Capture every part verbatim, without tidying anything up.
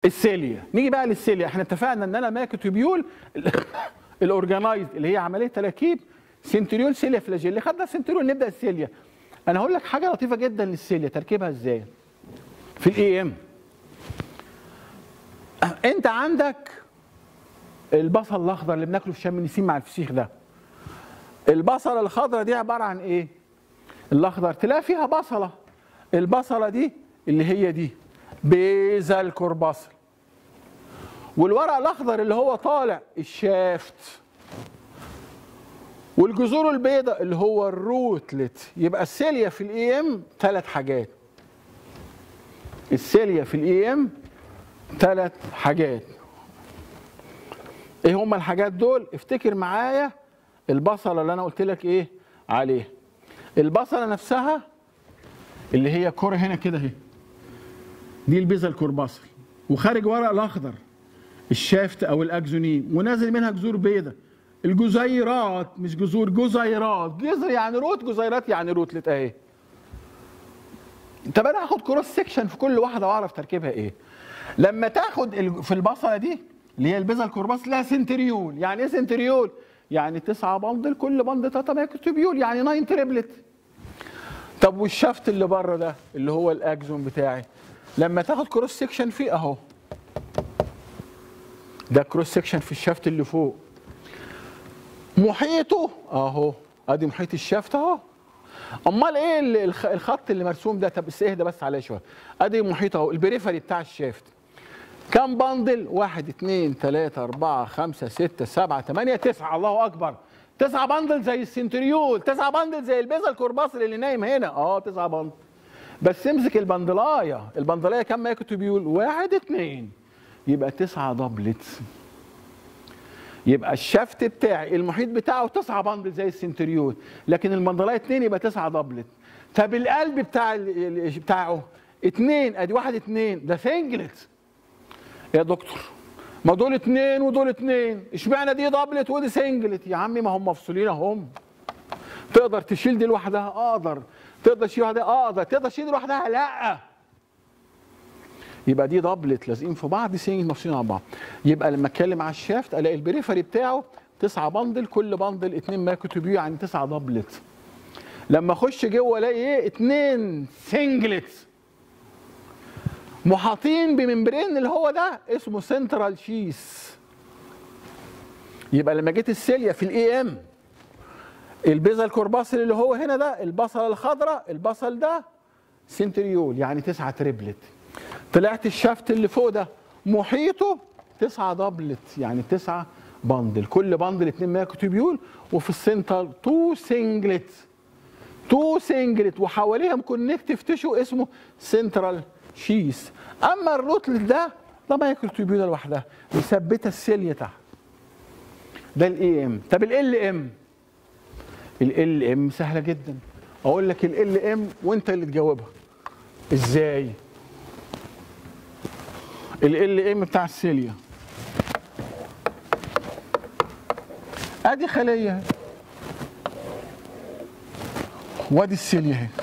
السيليا. نيجي بقى للسيليا، احنا اتفقنا ان انا ماكروتوبيول الاورجانايزد اللي هي عمليه تراكيب سنتريول سيليا فلاجيلي. خدنا سنتريول، نبدا السيليا. انا هقول لك حاجه لطيفه جدا للسيليا، تركيبها ازاي في الاي ام. انت عندك البصل الاخضر اللي بناكله في شم النسيم مع الفسيخ ده. البصله الخضراء دي عباره عن ايه؟ الاخضر تلاقي فيها بصله، البصله دي اللي هي دي بيزل كورباسل، والورق الاخضر اللي هو طالع الشافت، والجذور البيضاء اللي هو الروتلت. يبقى السيليا في الاي ام ثلاث حاجات. السيليا في الاي ام ثلاث حاجات. ايه هما الحاجات دول؟ افتكر معايا البصله اللي انا قلت لك ايه عليها. البصله نفسها اللي هي كوره هنا كده اهي، دي البيزل كورباسل، وخارج ورق الاخضر الشافت او الاكزونيم، ونازل منها جذور بيضاء، الجزيرات مش جذور، جزيرات. جذر يعني روت، جزيرات يعني روتلت اهي. طب انا هاخد كروس سكشن في كل واحده واعرف تركيبها ايه. لما تاخد في البصله دي اللي هي البيزل كورباسل لها سنتريول. يعني ايه سنتريول؟ يعني تسعة بندل، كل بند تاتا ماكروتوبيول، يعني ناين تريبلت. طب والشافت اللي بره ده اللي هو الاكزون بتاعي، لما تاخد كروس سكشن فيه اهو، ده كروس سكشن في الشافت اللي فوق، محيطه اهو، ادي محيط الشافت اهو. امال ايه الخط اللي مرسوم ده؟ طب اهدى بس عليه شويه. ادي محيط اهو، البريفري بتاع الشافت. كم بندل؟ واحد اثنين ثلاثة أربعة خمسة ستة سبعة ثمانية تسعة. الله أكبر. تسعة بندل زي السنتريول، تسعة بندل زي البيزل كورباسل اللي نايم هنا. اه تسعة بندل. بس امسك البندلايه، البندلايه كم ماكروتوبيول؟ واحد اثنين. يبقى تسعة دبلتس. يبقى الشافت بتاعي المحيط بتاعه تسعة بندل زي السنتريول، لكن البندلايه اثنين يبقى تسعة دبلت. طب القلب بتاع بتاعه اثنين، ادي واحد اثنين، ده سنجلت. يا دكتور ما دول اثنين ودول اثنين، اشمعنى دي دبلت ودي سنجلت؟ يا عمي ما هم مفصولين اهم. تقدر تشيل دي لوحدها؟ اقدر. تقدر تشيل لوحدها؟ اقدر. تقدر تشيل دي لوحدها؟ لا. يبقى دي دبلت لازقين في بعض، دي سنجل مفصولين على بعض. يبقى لما اتكلم على الشافت الاقي البريفري بتاعه تسعة بندل، كل بندل اثنين ماكروتوبيول، يعني تسعة دبلت. لما اخش جوه الاقي ايه؟ اثنين سنجلت محاطين بممبرين اللي هو ده اسمه سنترال شيس. يبقى لما جيت السيليا في الاي ام، البيزل كورباسل اللي هو هنا ده، البصله الخضراء، البصل ده سنتريول يعني تسعة تريبلت. طلعت الشافت اللي فوق ده محيطه تسعة دبلت يعني تسعة بندل، كل بندل اثنين ماكروتوبيول، وفي السنتر تو سنجلت. تو سنجلت وحواليهم كونكتيف تيشو اسمه سنترال شيس. اما الروتلت ده ده مايكروتوبيول لوحدها مثبته السيليا تحت. ده الاي ام. طب ال ام، ال ام سهله جدا. اقول لك ال ام وانت اللي تجاوبها. ازاي؟ ال ام بتاع السيليا ادي خليه وادي السيليا اهي.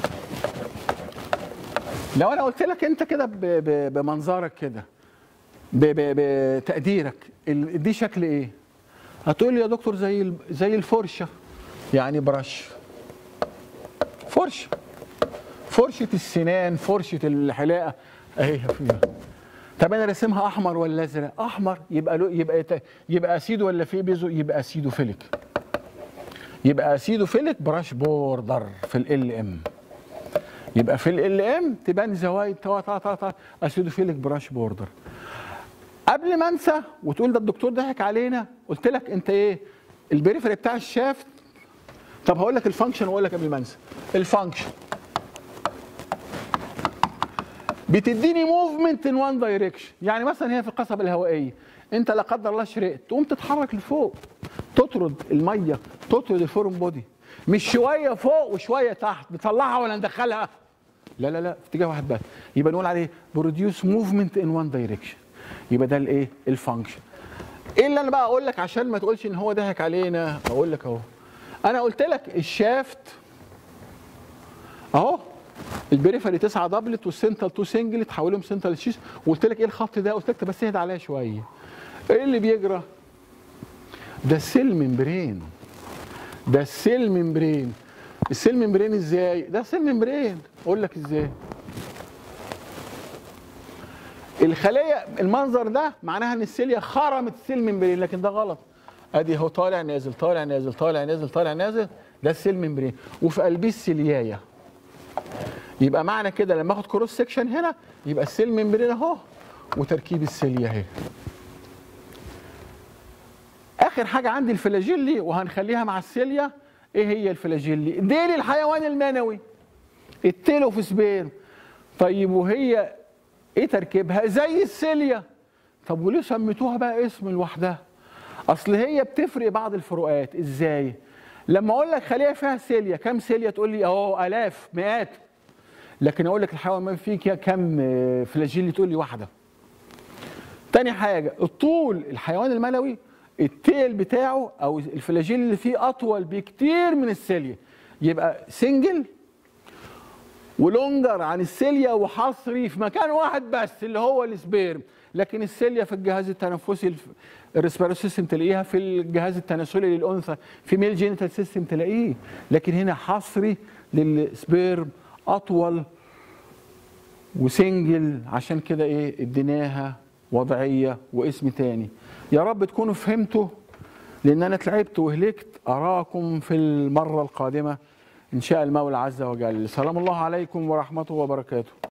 لو انا قلت لك انت كده بمنظرك كده بتقديرك دي شكل ايه؟ هتقول لي يا دكتور زي زي الفرشه، يعني برش، فرشه، فرشه السنان، فرشه الحلاقه اهي فيها. طب انا راسمها احمر ولا ازرق؟ احمر. يبقى يبقى يبقى اسيدو ولا في بيزو؟ يبقى اسيدو فيليك. يبقى اسيدو فيليك براش بوردر في ال ام. يبقى في ال ام تبان زوايد اسيدو فيليك براش بوردر. قبل ما انسى وتقول ده الدكتور ضحك علينا، قلت لك انت ايه؟ البريفري بتاع الشافت. طب هقول لك الفانكشن واقول لك قبل ما انسى. الفانكشن بتديني موفمنت ان وان دايركشن. يعني مثلا هي في القصبه الهوائيه، انت لا قدر الله شرقت، تقوم تتحرك لفوق، تطرد الميه، تطرد الفورم بودي، مش شويه فوق وشويه تحت، نطلعها ولا ندخلها؟ لا لا لا، في اتجاه واحد بس. يبقى نقول عليه بروديوس موفمنت ان وان دايركشن. يبقى ده الايه؟ الفانكشن. ايه اللي انا بقى اقول لك عشان ما تقولش ان هو ضحك علينا؟ اقول لك اهو. انا قلت لك الشافت اهو البريفري تسعة دبلت والسنترال تو سنجلت حولهم سنترال شيس. وقلت لك ايه الخط ده؟ قلت لك بس اهدى عليا شويه. ايه اللي بيجرى؟ ده السيل ممبرين. ده السيل ممبرين. السيل ممبرين ازاي؟ ده سيل ممبرين. اقول لك ازاي. الخليه المنظر ده معناها ان السيليا خرمت السيل ممبرين، لكن ده غلط. ادي هو طالع نازل طالع نازل طالع نازل طالع نازل، ده السيل ممبرين وفي قلبيه السيليايه. يبقى معنى كده لما اخد كروس سكشن هنا يبقى السيل ممبرين اهو وتركيب السيليا اهي. اخر حاجه عندي الفلاجيلي وهنخليها مع السيليا. ايه هي الفلاجيلي؟ ديل الحيوان المنوي، التيلوفسبير. طيب وهي ايه تركيبها؟ زي السيليا. طب وليه سميتوها بقى اسم لوحدها؟ اصل هي بتفرق بعض الفروقات. ازاي؟ لما اقول لك خليه فيها سيليا، كم سيليا؟ تقول لي اهو الاف مئات. لكن اقول لك الحيوان ما فيه كم فلاجيلي؟ تقول لي واحده. تاني حاجه الطول، الحيوان المنوي التيل بتاعه او الفلاجيل اللي فيه اطول بكتير من السيليا، يبقى سنجل ولونجر عن السيليا وحصري في مكان واحد بس اللي هو السبيرم. لكن السيليا في الجهاز التنفسي الريسبيراتوري سيستم تلاقيها، في الجهاز التناسلي للانثى في ميل جينيتال سيستم تلاقيه، لكن هنا حصري للسبيرم اطول وسنجل. عشان كده ايه اديناها وضعيه واسم تاني. يا رب تكونوا فهمتوا، لان انا تعبت وهلكت. اراكم في المره القادمه ان شاء المولى عز وجل. سلام الله عليكم ورحمته وبركاته.